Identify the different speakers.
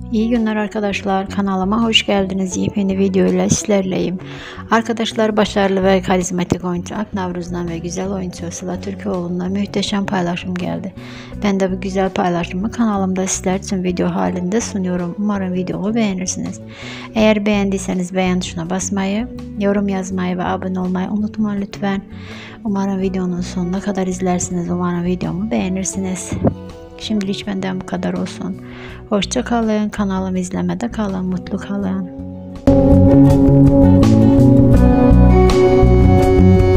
Speaker 1: İyi günler arkadaşlar. Kanalıma hoş geldiniz. Yepyeni video ile sizlerleyim. Arkadaşlar, başarılı ve karizmatik oyuncu Aknavruz'dan ve güzel oyuncu Sıla Türkoğlu'ndan muhteşem paylaşım geldi. Ben de bu güzel paylaşımı kanalımda sizler için video halinde sunuyorum. Umarım videomu beğenirsiniz. Eğer beğendiyseniz beğen tuşuna basmayı, yorum yazmayı ve abone olmayı unutmayın lütfen. Umarım videonun sonuna kadar izlersiniz. Umarım videomu beğenirsiniz. Şimdilik benden bu kadar olsun. Hoşça kalın. Kanalımı izlemede kalın. Mutlu kalın.